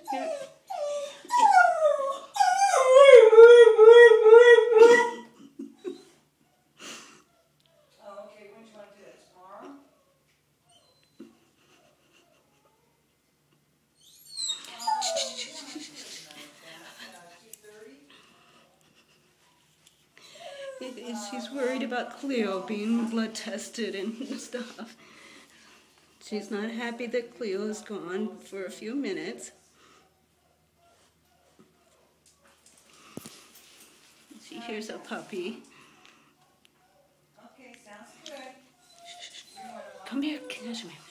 Here. She's worried about Cleo being blood tested and stuff. She's not happy that Cleo's gone for a few minutes. She hears a puppy. Okay, sounds good. Come here, Kashmir.